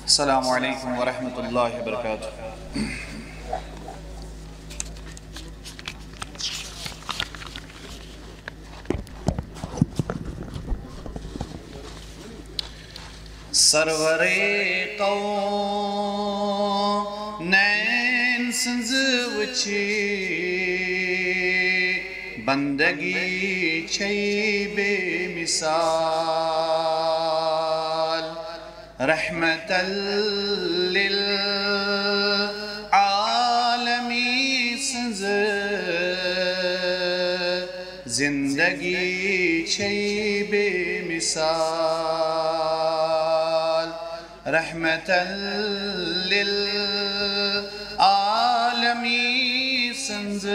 السلام علیکم ورحمۃ اللہ وبرکاتہ۔ سرور قونین سنز وچھی بندگی چھئی بے مثال، رحمت للعالمی سنز زندگی چھئی بے مثال، رحمت للعالمی سنز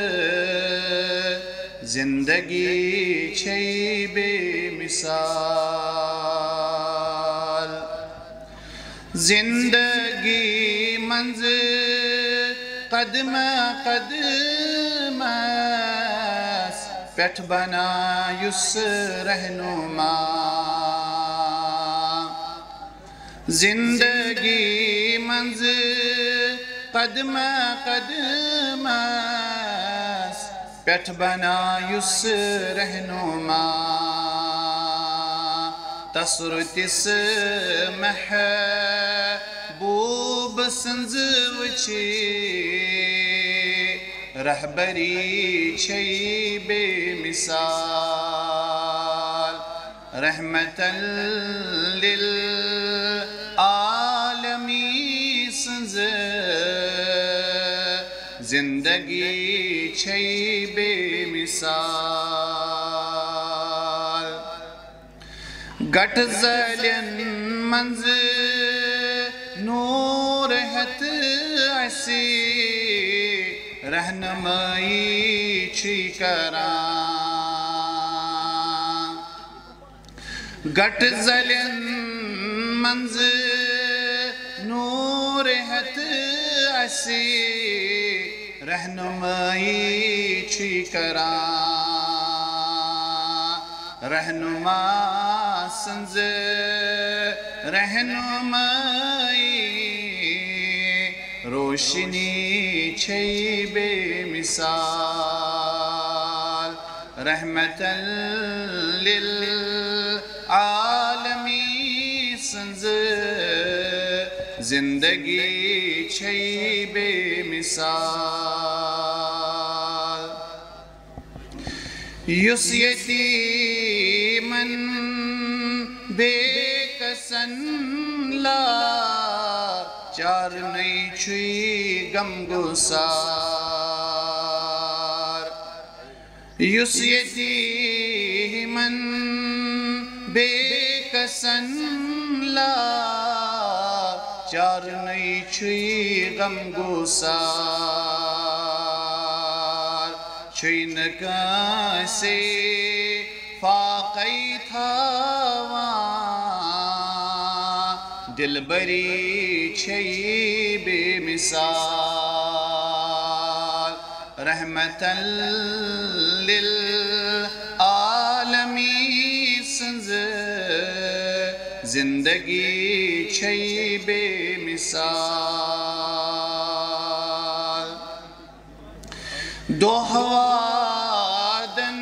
زندگی چھئی بے مثال۔ زندگی منز قدم قدم پیٹھ بنایس رہنما، زندگی منز قدم قدم پیٹھ بنایس رہنما، تسرتس محبوب سنز وچھی رہبری چھئی بے مثال، رحمت للعالمی سنز زندگی چھئی بے مثال۔ گٹ زلین منز نور ہت اسی رہنمائی چھی کران، گٹ زلین منز نور ہت اسی رہنمائی چھی کران، رہنما سنز رہنمائی روشنی چھئی بے مثال، رحمت للعالمی سنز زندگی چھئی بے مثال۔ یس یتیمن بے کسن لاچار نئی چھئی غم گسار، یس یتیمن بے کسن لاچار نئی چھئی غم گسار، چھئی نکاسے فاقی تھاوان، دل بری چھئی بے مثال، رحمت للعالمی سنز زندگی چھئی بے مثال۔ دو ہوادن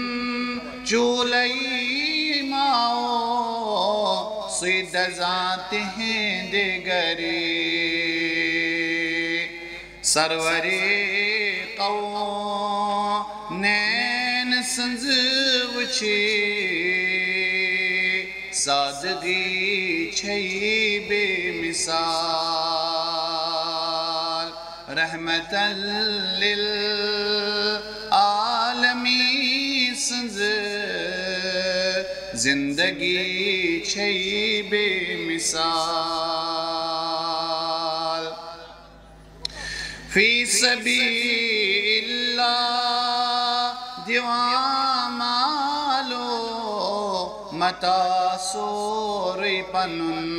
چولئی ماؤ سید ذات ہیں دیگری، سرور قونین سنز وچھی سادگی چھئی بے مثال، رحمت للعالمی سنز زندگی چھئی بے مثال۔ فی سبیل اللہ دیوان مالو متا سوری پنن،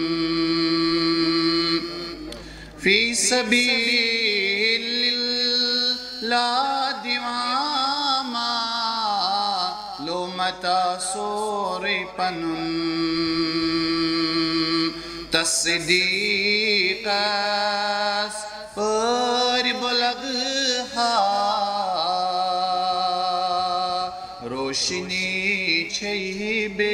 فی سبیل اللہ دیوان مالو متا سوری پنن، تصدیقس پر بلغہا روشنی چھئی بے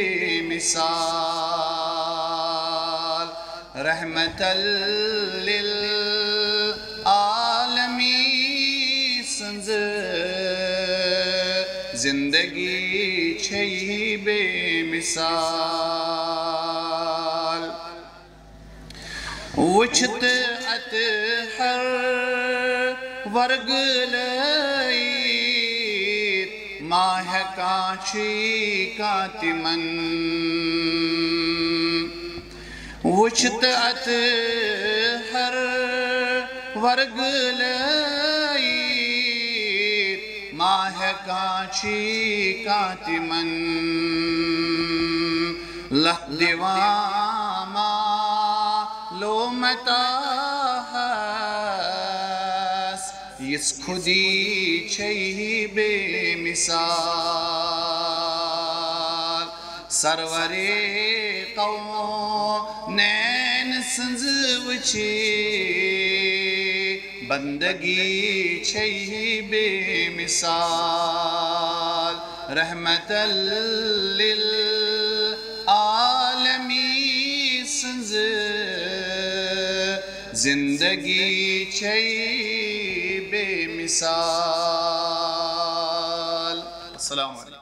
مثال رحمت للعالمین سنز زندگی چھئی بے مثال وچھت اتحر ورگ لئیت ماہ کانچی کاتمن وچھت اتحر ورگ لئیت ماہ کانچی کاتمن لہ دیواما لو متاحس یس خودی چھئی بے مثال سرور قونین سنز وچی بندگی چھئی بے مثال رحمت للعالمین سنز زندگی چھئی بے مثال. السلام علیکم.